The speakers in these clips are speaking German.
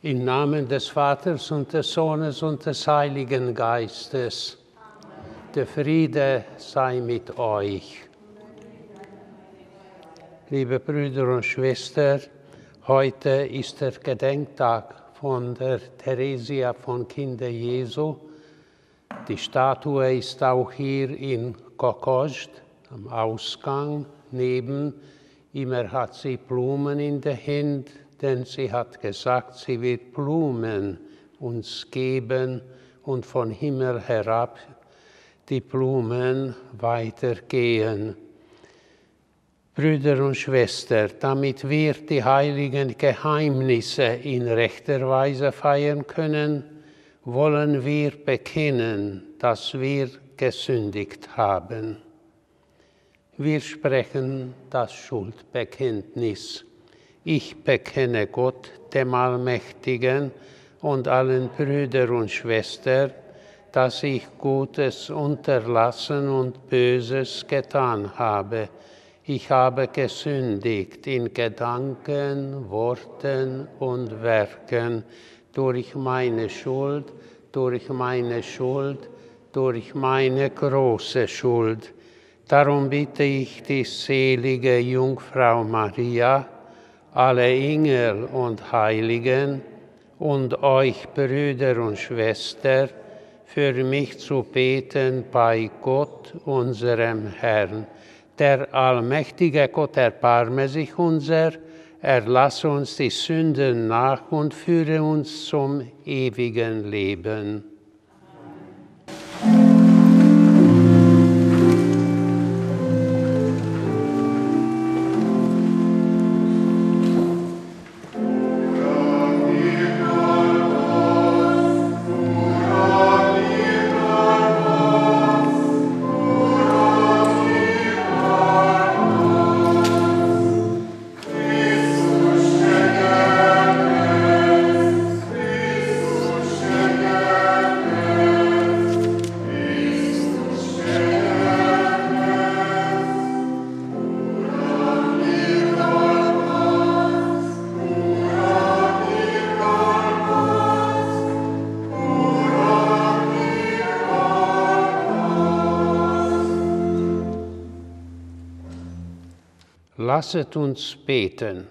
Im Namen des Vaters und des Sohnes und des Heiligen Geistes. Amen. Der Friede sei mit euch. Liebe Brüder und Schwestern, heute ist der Gedenktag von der Theresia von Kinder Jesu. Die Statue ist auch hier in Kokosd, am Ausgang neben. Immer hat sie Blumen in der Hand, denn sie hat gesagt, sie wird Blumen uns geben und von Himmel herab die Blumen weitergehen. Brüder und Schwestern, damit wir die heiligen Geheimnisse in rechter Weise feiern können, wollen wir bekennen, dass wir gesündigt haben. Wir sprechen das Schuldbekenntnis. Ich bekenne Gott, dem Allmächtigen, und allen Brüdern und Schwestern, dass ich Gutes unterlassen und Böses getan habe. Ich habe gesündigt in Gedanken, Worten und Werken, durch meine Schuld, durch meine große Schuld. Darum bitte ich die selige Jungfrau Maria, alle Engel und Heiligen und euch Brüder und Schwestern, für mich zu beten bei Gott, unserem Herrn. Der allmächtige Gott erbarme sich unser, erlasse uns die Sünden nach und führe uns zum ewigen Leben. Lasset uns beten.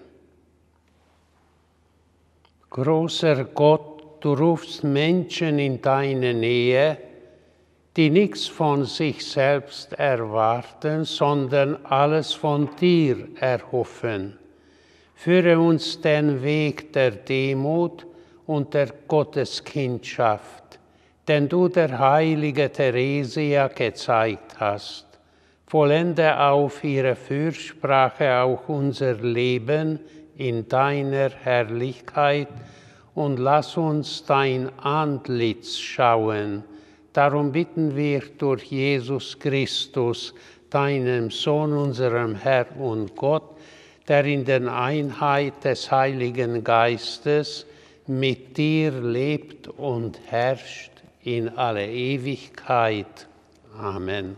Großer Gott, du rufst Menschen in deine Nähe, die nichts von sich selbst erwarten, sondern alles von dir erhoffen. Führe uns den Weg der Demut und der Gotteskindschaft, den du der heiligen Theresia gezeigt hast. Vollende auf ihre Fürsprache auch unser Leben in deiner Herrlichkeit und lass uns dein Antlitz schauen. Darum bitten wir durch Jesus Christus, deinem Sohn, unserem Herr und Gott, der in der Einheit des Heiligen Geistes mit dir lebt und herrscht in alle Ewigkeit. Amen.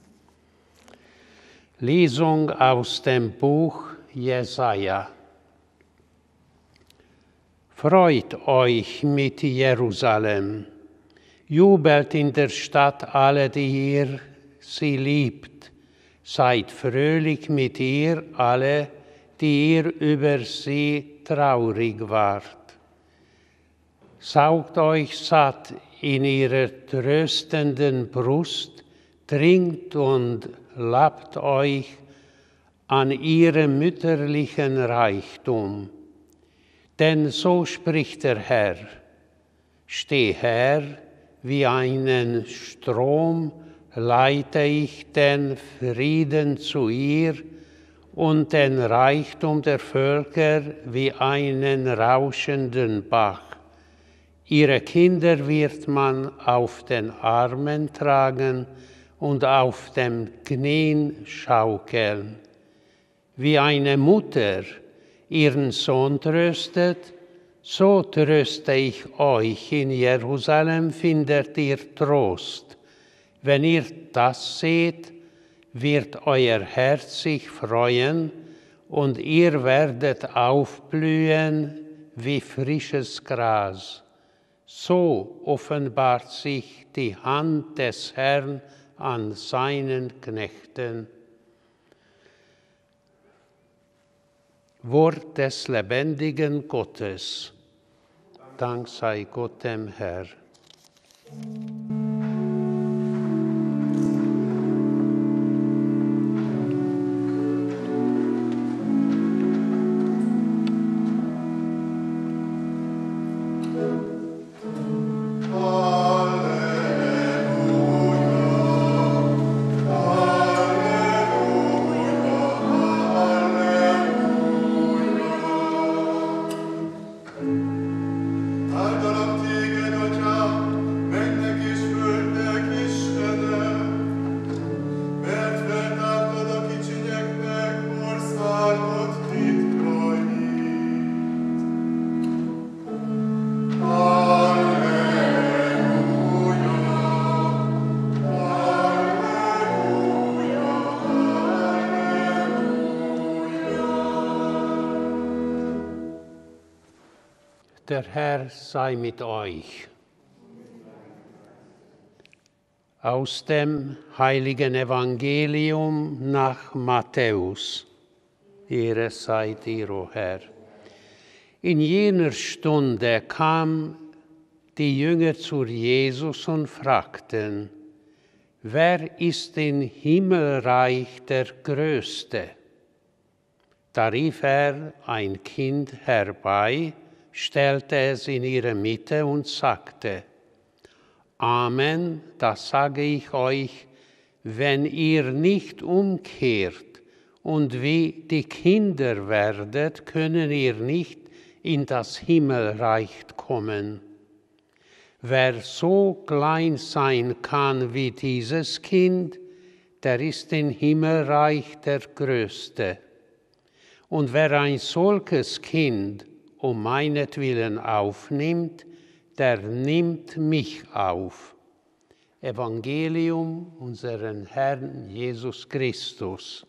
Lesung aus dem Buch Jesaja. Freut euch mit Jerusalem, jubelt in der Stadt alle, die ihr sie liebt. Seid fröhlich mit ihr alle, die ihr über sie traurig wart. Saugt euch satt in ihrer tröstenden Brust, trinkt und labt euch an ihrem mütterlichen Reichtum. Denn so spricht der Herr: Steh her, wie einen Strom leite ich den Frieden zu ihr und den Reichtum der Völker wie einen rauschenden Bach. Ihre Kinder wird man auf den Armen tragen und auf dem Knien schaukeln. Wie eine Mutter ihren Sohn tröstet, so tröste ich euch. In Jerusalem findet ihr Trost. Wenn ihr das seht, wird euer Herz sich freuen und ihr werdet aufblühen wie frisches Gras. So offenbart sich die Hand des Herrn an seinen Knechten. Wort des lebendigen Gottes. Dank sei Gott dem Herrn. Der Herr sei mit euch. Aus dem heiligen Evangelium nach Matthäus. Ehre sei dir, o Herr. In jener Stunde kamen die Jünger zu Jesus und fragten, wer ist im Himmelreich der Größte? Da rief er ein Kind herbei, stellte es in ihre Mitte und sagte, Amen, das sage ich euch, wenn ihr nicht umkehrt und wie die Kinder werdet, können ihr nicht in das Himmelreich kommen. Wer so klein sein kann wie dieses Kind, der ist im Himmelreich der Größte. Und wer ein solches Kind um meinetwillen aufnimmt, der nimmt mich auf. Evangelium unseren Herrn Jesus Christus.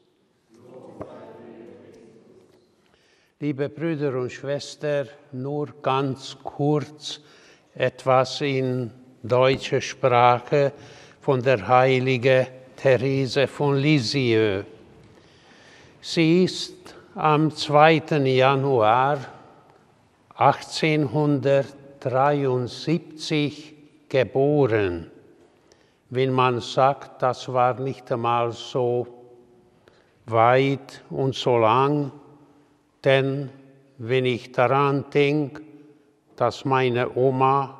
Liebe Brüder und Schwestern, nur ganz kurz etwas in deutscher Sprache von der heiligen Therese von Lisieux. Sie ist am 2. Januar 1873 geboren. Wenn man sagt, das war nicht einmal so weit und so lang, denn wenn ich daran denke, dass meine Oma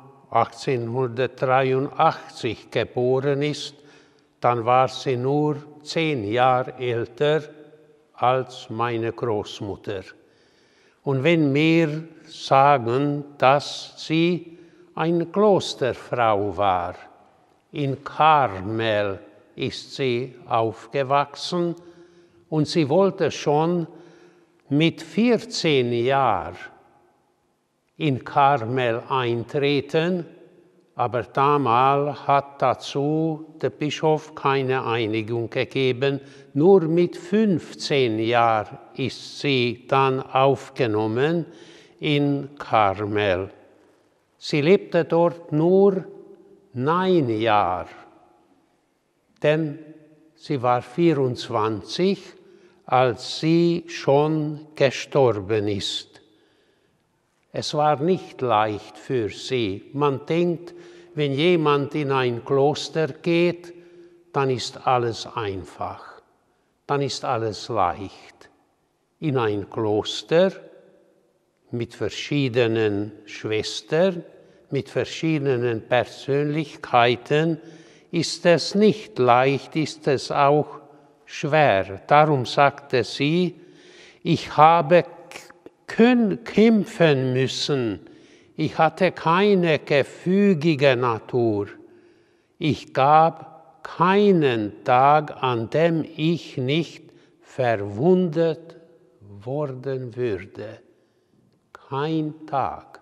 1883 geboren ist, dann war sie nur 10 Jahre älter als meine Großmutter. Und wenn wir sagen, dass sie eine Klosterfrau war, in Karmel ist sie aufgewachsen und sie wollte schon mit 14 Jahren in Karmel eintreten, aber damals hat dazu der Bischof keine Einigung gegeben. Nur mit 15 Jahren ist sie dann aufgenommen in Karmel. Sie lebte dort nur 9 Jahre, denn sie war 24, als sie schon gestorben ist. Es war nicht leicht für sie. Man denkt, wenn jemand in ein Kloster geht, dann ist alles einfach, dann ist alles leicht. In ein Kloster mit verschiedenen Schwestern, mit verschiedenen Persönlichkeiten ist es nicht leicht, ist es auch schwer. Darum sagte sie, ich habe kämpfen müssen. Ich hatte keine gefügige Natur. Ich gab keinen Tag, an dem ich nicht verwundet worden würde. Kein Tag.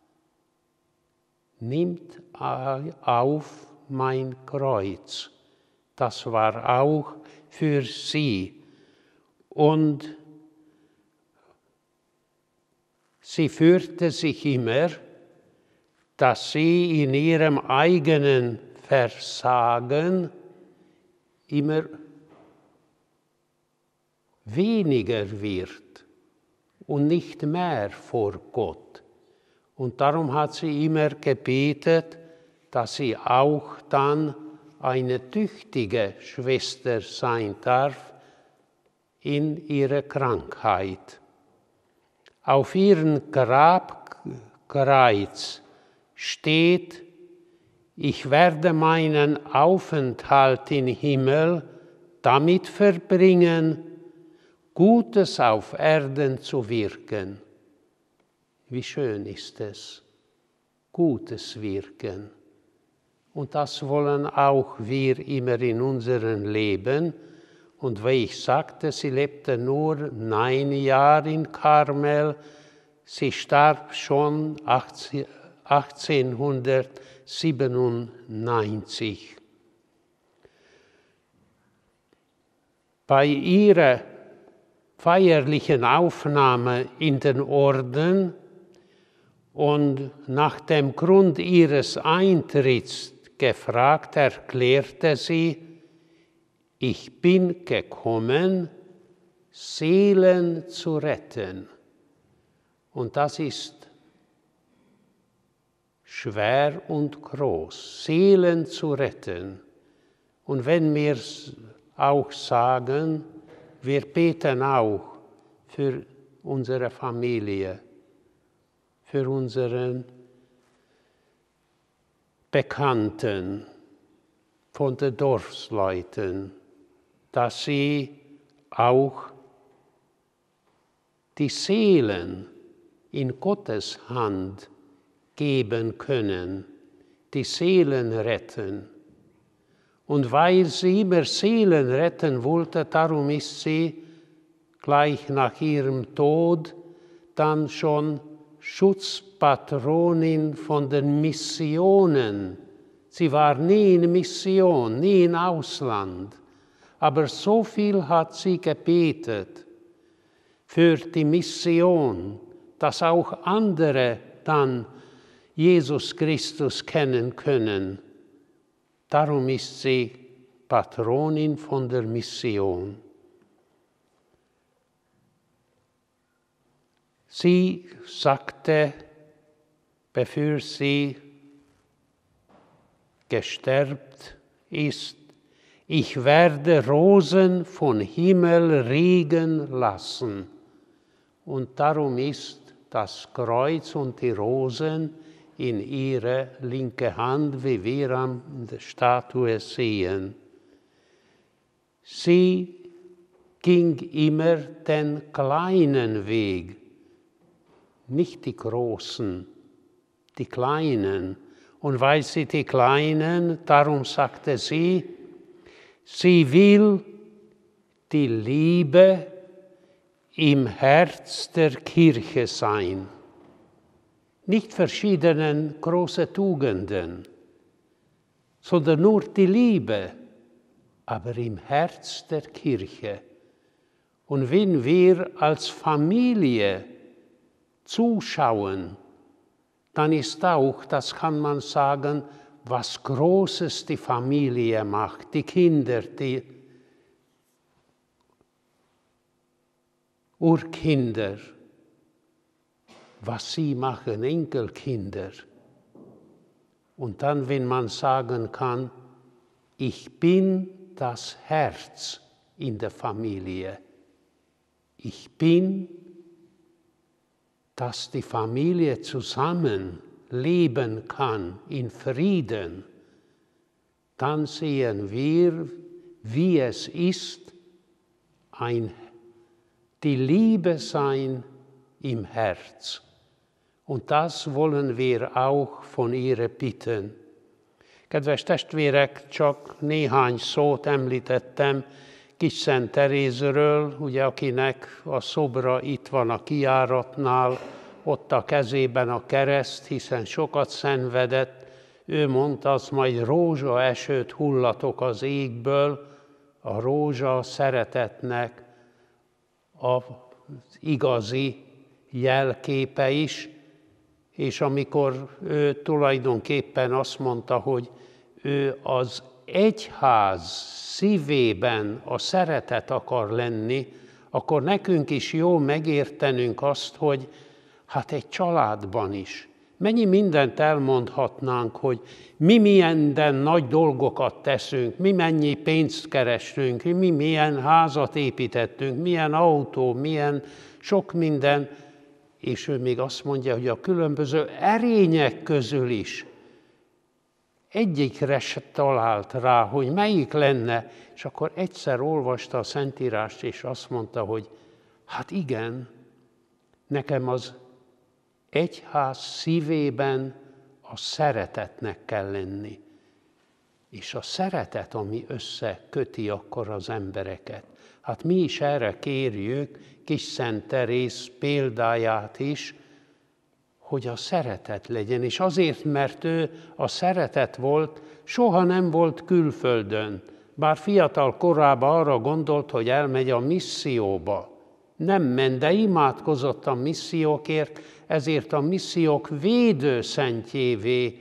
Nimmt auf mein Kreuz. Das war auch für sie. Und Sie fürchte sich immer, dass sie in ihrem eigenen Versagen immer weniger wird und nicht mehr vor Gott. Und darum hat sie immer gebetet, dass sie auch dann eine tüchtige Schwester sein darf in ihrer Krankheit. Auf ihrem Grabkreuz steht: Ich werde meinen Aufenthalt im Himmel damit verbringen, Gutes auf Erden zu wirken. Wie schön ist es, Gutes wirken. Und das wollen auch wir immer in unserem Leben. Und wie ich sagte, sie lebte nur 9 Jahre in Karmel. Sie starb schon 1897. Bei ihrer feierlichen Aufnahme in den Orden und nach dem Grund ihres Eintritts gefragt, erklärte sie: Ich bin gekommen, Seelen zu retten. Und das ist schwer und groß, Seelen zu retten. Und wenn wir auch sagen, wir beten auch für unsere Familie, für unseren Bekannten, von den Dorfsleuten, dass sie auch die Seelen in Gottes Hand geben können, die Seelen retten. Und weil sie immer Seelen retten wollte, darum ist sie gleich nach ihrem Tod dann schon Schutzpatronin von den Missionen. Sie war nie in Mission, nie im Ausland. Aber so viel hat sie gebetet für die Mission, dass auch andere dann Jesus Christus kennen können. Darum ist sie Patronin von der Mission. Sie sagte, bevor sie gesterbt ist: Ich werde Rosen von Himmel regen lassen. Und darum ist das Kreuz und die Rosen in ihre linke Hand, wie wir an der Statue sehen. Sie ging immer den kleinen Weg, nicht die großen, die kleinen. Und weil sie die Kleinen, darum sagte sie, sie will die Liebe im Herz der Kirche sein. Nicht verschiedenen große Tugenden, sondern nur die Liebe, aber im Herz der Kirche. Und wenn wir als Familie zuschauen, dann ist auch, das kann man sagen, was Großes die Familie macht, die Kinder, die Urkinder, was sie machen, Enkelkinder. Und dann, wenn man sagen kann, ich bin das Herz in der Familie, ich bin, dass die Familie zusammen leben kann in Frieden, dann sehen wir, wie es ist, die Liebe sein im Herz. Und das wollen wir auch von ihr bitten. Kedves testvérek, csak néhány szót említettem Kis Szent Terézről, ugye, akinek a szobra itt van a kijáratnál, ott a kezében a kereszt, hiszen sokat szenvedett. Ő mondta, azt majd rózsaesőt hullatok az égből, a rózsa szeretetnek az igazi jelképe is, és amikor ő tulajdonképpen azt mondta, hogy ő az egyház szívében a szeretet akar lenni, akkor nekünk is jó megértenünk azt, hogy hát egy családban is. Mennyi mindent elmondhatnánk, hogy mi minden nagy dolgokat teszünk, mi mennyi pénzt kerestünk, mi milyen házat építettünk, milyen autó, milyen sok minden, és ő még azt mondja, hogy a különböző erények közül is egyikre se talált rá, hogy melyik lenne, és akkor egyszer olvasta a Szentírást, és azt mondta, hogy hát igen, nekem az egyház szívében a szeretetnek kell lenni. És a szeretet, ami összeköti akkor az embereket. Hát mi is erre kérjük kis Szent Teréz példáját is, hogy a szeretet legyen. És azért, mert ő a szeretet volt, soha nem volt külföldön. Bár fiatal korában arra gondolt, hogy elmegy a misszióba. Nem ment, de imádkozott a missziókért, ezért a missziók védőszentjévé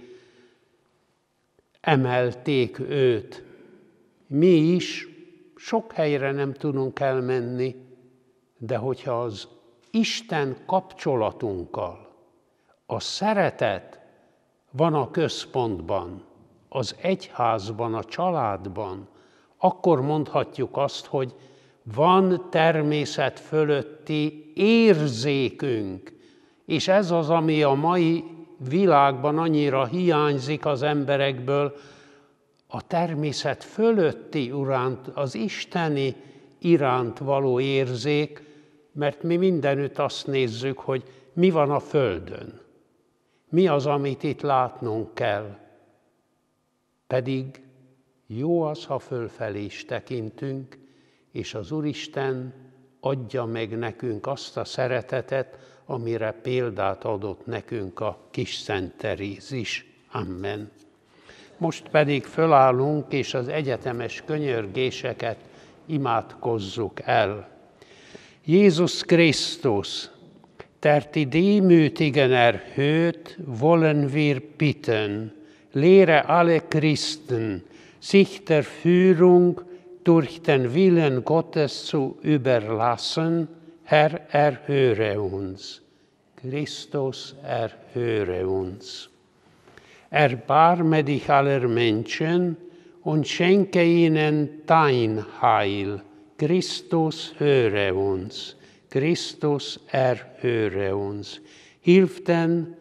emelték őt. Mi is sok helyre nem tudunk elmenni, de hogyha az Isten kapcsolatunkkal, a szeretet van a központban, az egyházban, a családban, akkor mondhatjuk azt, hogy van természet fölötti érzékünk, és ez az, ami a mai világban annyira hiányzik az emberekből, a természet fölötti iránt, az isteni iránt való érzék, mert mi mindenütt azt nézzük, hogy mi van a földön. Mi az, amit itt látnunk kell. Pedig jó az, ha fölfelé is tekintünk, és az Úristen adja meg nekünk azt a szeretetet, amire példát adott nekünk a kis Szent Teréz is. Amen. Most pedig fölállunk, és az egyetemes könyörgéseket imádkozzuk el. Jézus Christus, der die Demütigen erhöht, wollen wir bitten, lehre alle Christen, sich der Führung durch den Willen Gottes zu überlassen. Herr, erhöre uns. Christus, erhöre uns. Erbarme dich aller Menschen und schenke ihnen dein Heil. Christus, höre uns. Christus, erhöre uns. Hilf den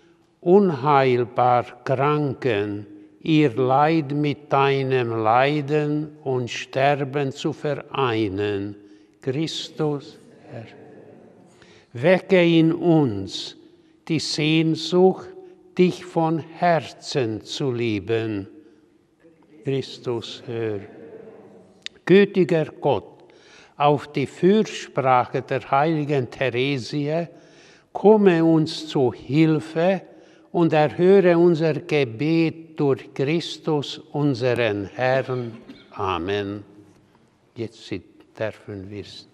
unheilbar Kranken, ihr Leid mit deinem Leiden und Sterben zu vereinen. Christus, wecke in uns die Sehnsucht, dich von Herzen zu lieben. Christus, hör. Gütiger Gott, auf die Fürsprache der heiligen Theresie, komme uns zu Hilfe und erhöre unser Gebet durch Christus, unseren Herrn. Amen. Jetzt dürfen wir es.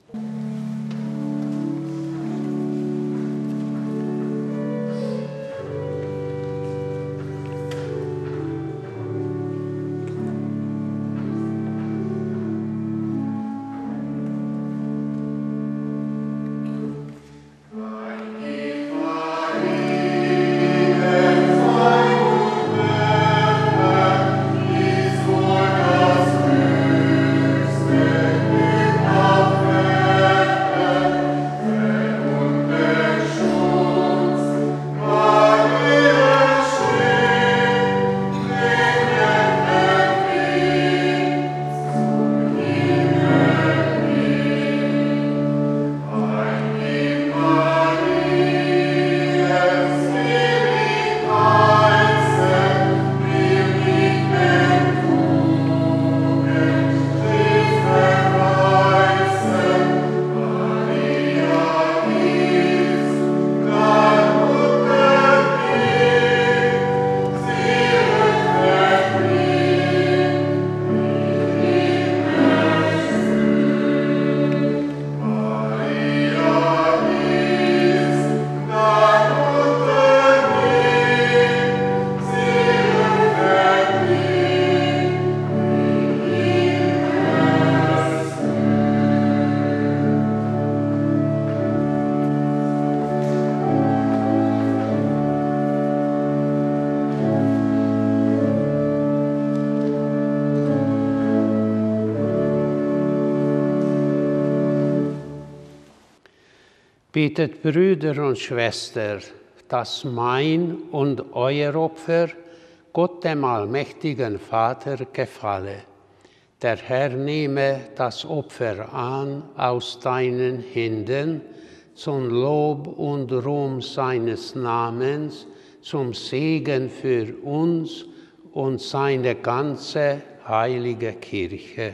Bittet Brüder und Schwestern, dass mein und euer Opfer Gott dem allmächtigen Vater gefalle. Der Herr nehme das Opfer an aus deinen Händen, zum Lob und Ruhm seines Namens, zum Segen für uns und seine ganze heilige Kirche.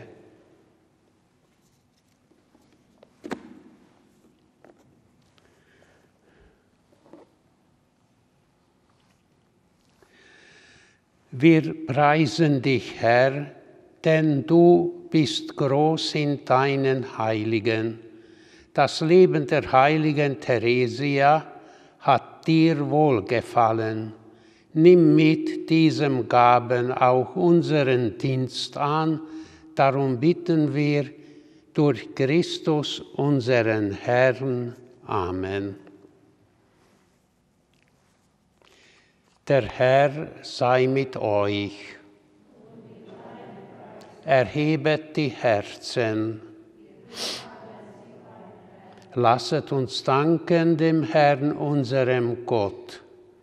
Wir preisen dich, Herr, denn du bist groß in deinen Heiligen. Das Leben der heiligen Theresia hat dir wohlgefallen. Nimm mit diesem Gaben auch unseren Dienst an, darum bitten wir durch Christus, unseren Herrn. Amen. Der Herr sei mit euch. Erhebet die Herzen. Lasset uns danken dem Herrn, unserem Gott.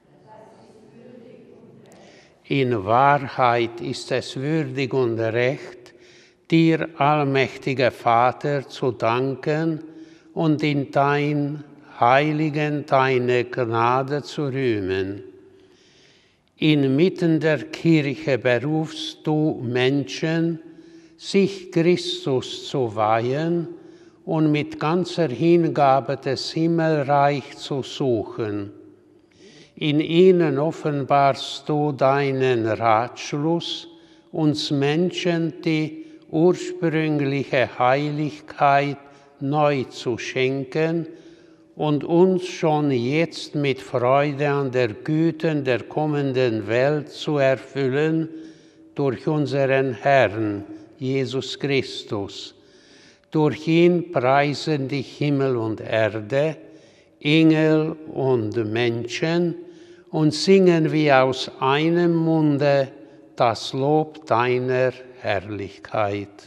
In Wahrheit ist es würdig und recht, dir, allmächtiger Vater, zu danken und in dein Heiligen deine Gnade zu rühmen. Inmitten der Kirche berufst du Menschen, sich Christus zu weihen und mit ganzer Hingabe des Himmelreich zu suchen. In ihnen offenbarst du deinen Ratschluss, uns Menschen die ursprüngliche Heiligkeit neu zu schenken und uns schon jetzt mit Freude an der Güte der kommenden Welt zu erfüllen durch unseren Herrn, Jesus Christus. Durch ihn preisen dich Himmel und Erde, Engel und Menschen und singen wie aus einem Munde das Lob deiner Herrlichkeit.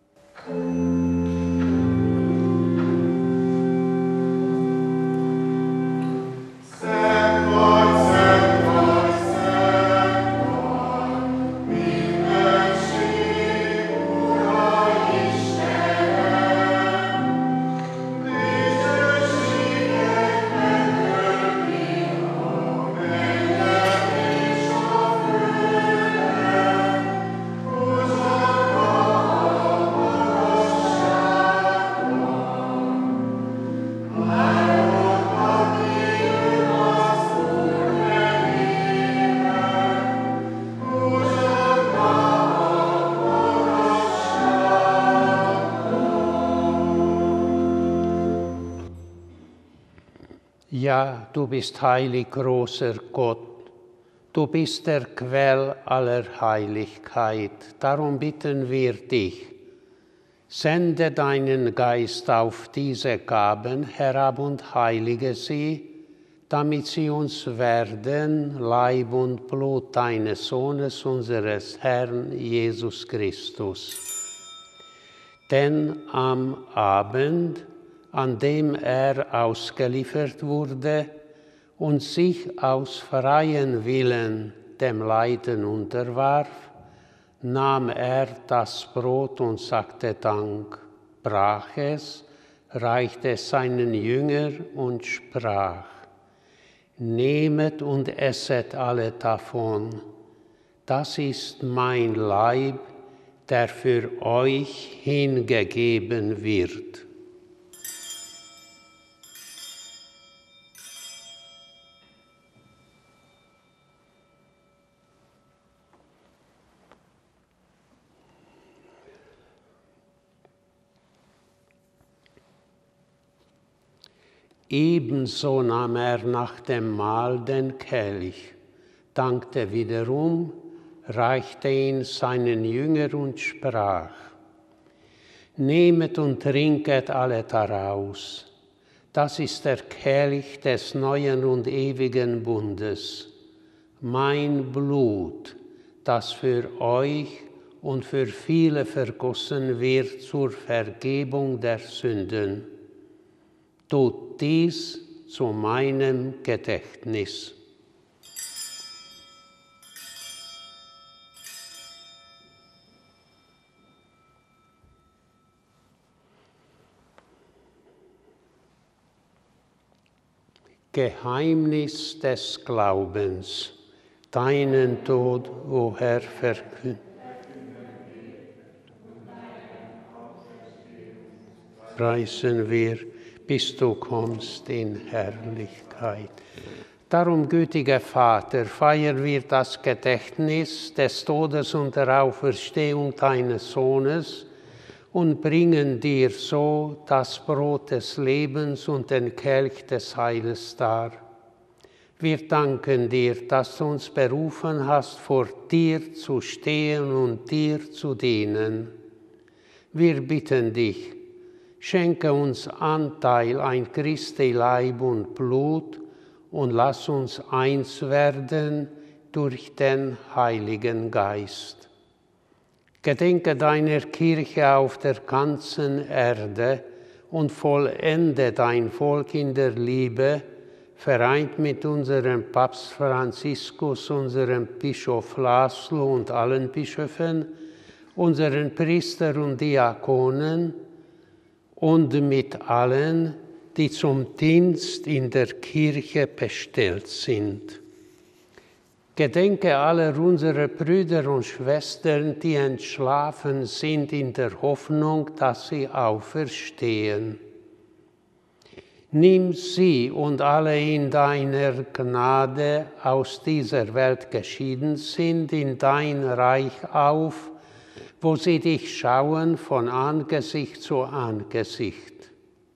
Ja, du bist heilig, großer Gott. Du bist der Quell aller Heiligkeit. Darum bitten wir dich, sende deinen Geist auf diese Gaben herab und heilige sie, damit sie uns werden, Leib und Blut deines Sohnes, unseres Herrn Jesus Christus. Denn am Abend, an dem er ausgeliefert wurde und sich aus freiem Willen dem Leiden unterwarf, nahm er das Brot und sagte Dank, brach es, reichte es seinen Jüngern und sprach: Nehmet und esset alle davon, das ist mein Leib, der für euch hingegeben wird. Ebenso nahm er nach dem Mahl den Kelch, dankte wiederum, reichte ihn seinen Jüngern und sprach: Nehmet und trinket alle daraus. Das ist der Kelch des neuen und ewigen Bundes, mein Blut, das für euch und für viele vergossen wird zur Vergebung der Sünden. tut dies zu meinem Gedächtnis. Geheimnis des Glaubens, deinen Tod, o Herr, verkünden. Preisen wir, bis du kommst in Herrlichkeit. Darum, gütiger Vater, feiern wir das Gedächtnis des Todes und der Auferstehung deines Sohnes und bringen dir so das Brot des Lebens und den Kelch des Heiles dar. Wir danken dir, dass du uns berufen hast, vor dir zu stehen und dir zu dienen. Wir bitten dich, schenke uns Anteil an Christi Leib und Blut und lass uns eins werden durch den Heiligen Geist. Gedenke deiner Kirche auf der ganzen Erde und vollende dein Volk in der Liebe, vereint mit unserem Papst Franziskus, unserem Bischof Laszlo und allen Bischöfen, unseren Priestern und Diakonen und mit allen, die zum Dienst in der Kirche bestellt sind. Gedenke aller unserer Brüder und Schwestern, die entschlafen sind in der Hoffnung, dass sie auferstehen. Nimm sie und alle in deiner Gnade aus dieser Welt geschieden sind, in dein Reich auf, wo sie dich schauen von Angesicht zu Angesicht.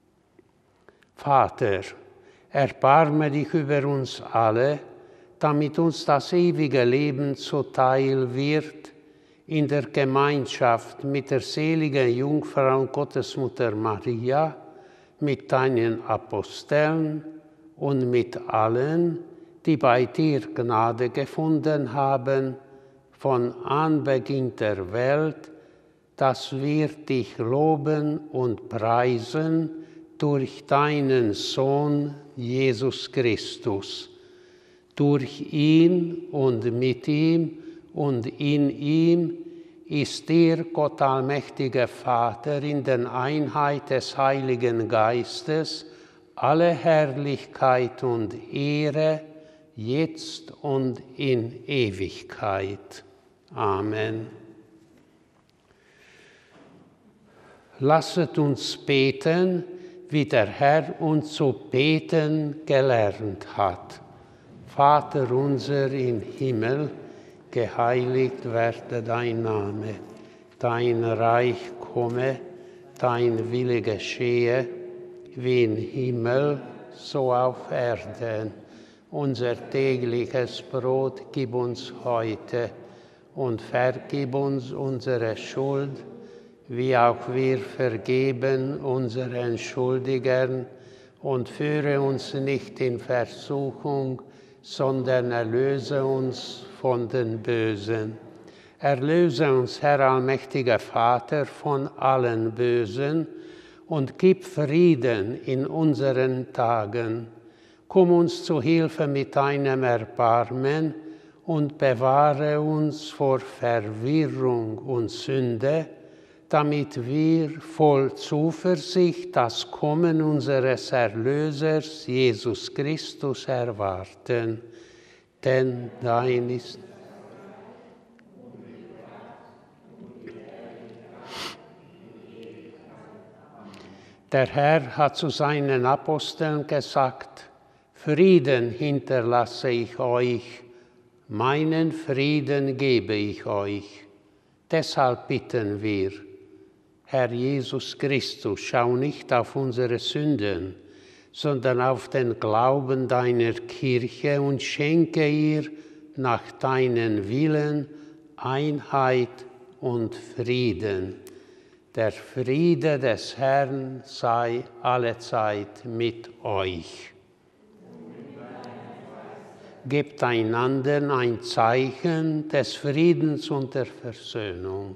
Vater, erbarme dich über uns alle, damit uns das ewige Leben zuteil wird, in der Gemeinschaft mit der seligen Jungfrau und Gottesmutter Maria, mit deinen Aposteln und mit allen, die bei dir Gnade gefunden haben, von Anbeginn der Welt, dass wir dich loben und preisen durch deinen Sohn Jesus Christus. Durch ihn und mit ihm und in ihm ist dir, Gott allmächtiger Vater, in der Einheit des Heiligen Geistes, alle Herrlichkeit und Ehre, jetzt und in Ewigkeit. Amen. Lasset uns beten, wie der Herr uns zu beten gelernt hat. Vater unser im Himmel, geheiligt werde dein Name, dein Reich komme, dein Wille geschehe, wie im Himmel, so auf Erden. Unser tägliches Brot gib uns heute und vergib uns unsere Schuld, wie auch wir vergeben unseren Schuldigern, und führe uns nicht in Versuchung, sondern erlöse uns von den Bösen. Erlöse uns, Herr allmächtiger Vater, von allen Bösen und gib Frieden in unseren Tagen. Komm uns zu Hilfe mit deinem Erbarmen und bewahre uns vor Verwirrung und Sünde, damit wir voll Zuversicht das Kommen unseres Erlösers, Jesus Christus, erwarten. Denn dein ist der Herr hat zu seinen Aposteln gesagt: Frieden hinterlasse ich euch, meinen Frieden gebe ich euch. Deshalb bitten wir, Herr Jesus Christus, schau nicht auf unsere Sünden, sondern auf den Glauben deiner Kirche und schenke ihr nach deinen Willen Einheit und Frieden. Der Friede des Herrn sei allezeit mit euch. Gebt einander ein Zeichen des Friedens und der Versöhnung.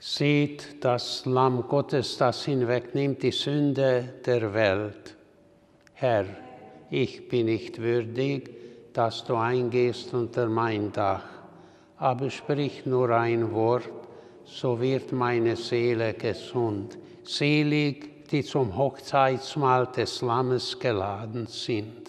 Seht das Lamm Gottes, das hinwegnimmt die Sünde der Welt. Herr, ich bin nicht würdig, dass du eingehst unter mein Dach, aber sprich nur ein Wort, so wird meine Seele gesund. Selig, die zum Hochzeitsmahl des Lammes geladen sind.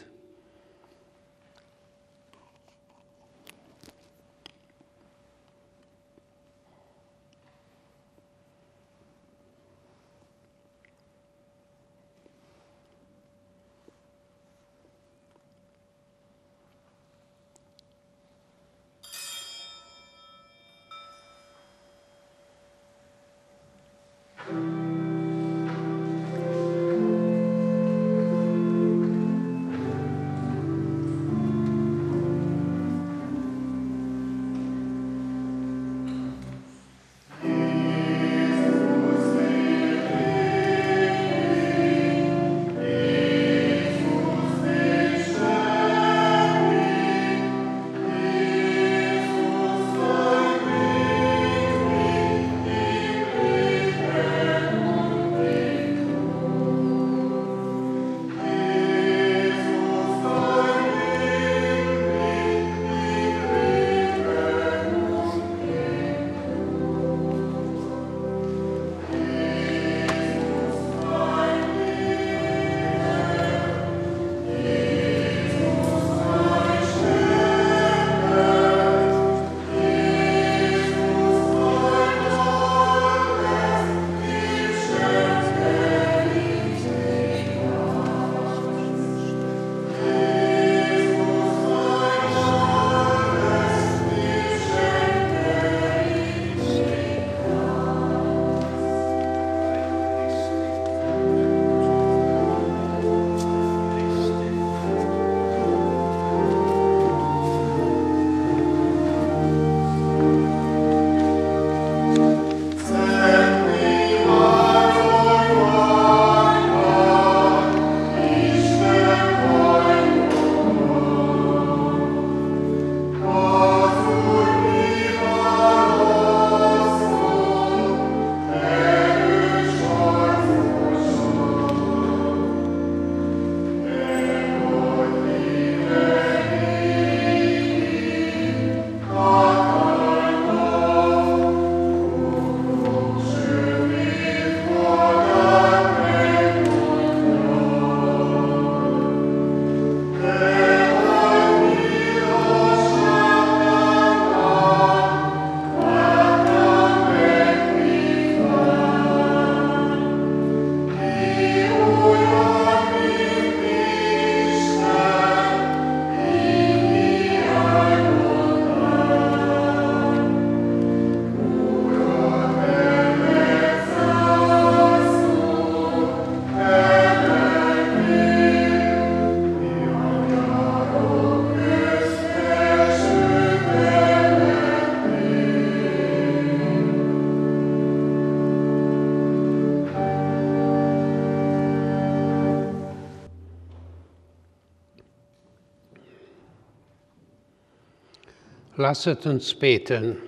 Lasset uns beten.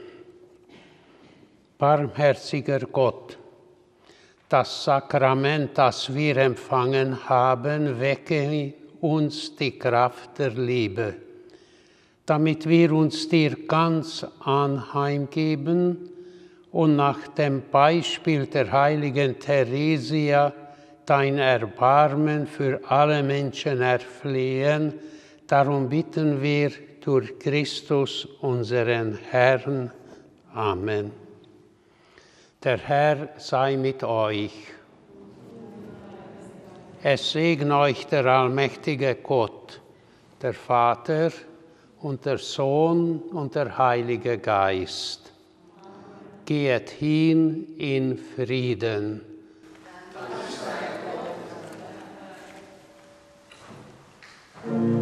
Barmherziger Gott, das Sakrament, das wir empfangen haben, wecke in uns die Kraft der Liebe, damit wir uns dir ganz anheimgeben und nach dem Beispiel der heiligen Theresia dein Erbarmen für alle Menschen erflehen. Darum bitten wir durch Christus, unseren Herrn. Amen. Der Herr sei mit euch. Es segne euch der allmächtige Gott, der Vater und der Sohn und der Heilige Geist. Geht hin in Frieden. Amen.